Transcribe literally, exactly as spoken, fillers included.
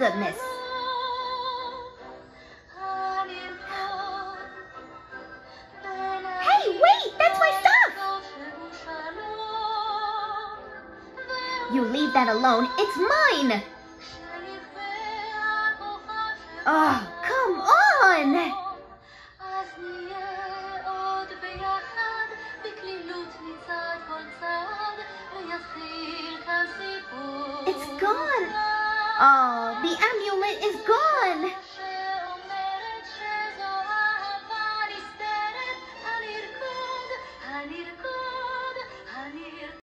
goodness. Hey, wait! That's my stuff! You leave that alone. It's mine! Oh, come on! It's gone! Oh, the amulet is gone!